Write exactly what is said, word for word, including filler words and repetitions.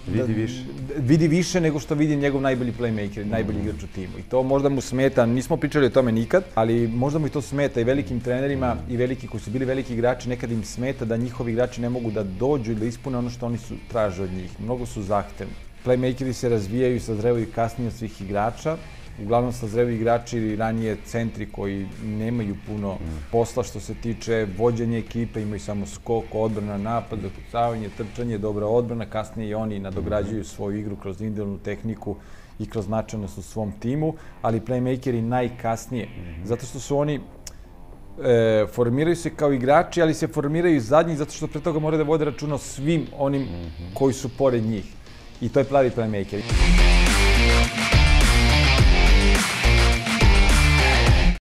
Vidi više. Vidi više nego što vidi njegov najbolji playmaker, najbolji igrač u timu. I to možda mu smeta, nismo pričali o tome nikad, ali možda mu i to smeta i velikim trenerima i veliki koji su bili veliki igrači, nekad im smeta da njihovi igrači ne mogu da dođu i da ispune ono što oni su traže od njih. Mnogo su zahtevni. Playmakeri se razvijaju i sazrevaju kasnije od svih igrača. Uglavnom sazrevaju igrači ili ranije centri koji nemaju puno posla što se tiče vođenja ekipe, imaju samo skok, odbrana, napad, zakucavanje, trčanje, dobra odbrana, kasnije i oni nadograđuju svoju igru kroz individualnu tehniku i kroz značajnost u svom timu, ali playmakeri najkasnije, zato što su oni e, formiraju se kao igrači, ali se formiraju zadnji zato što pre toga moraju da vode računa o svim onim koji su pored njih. I to je pravi playmaker.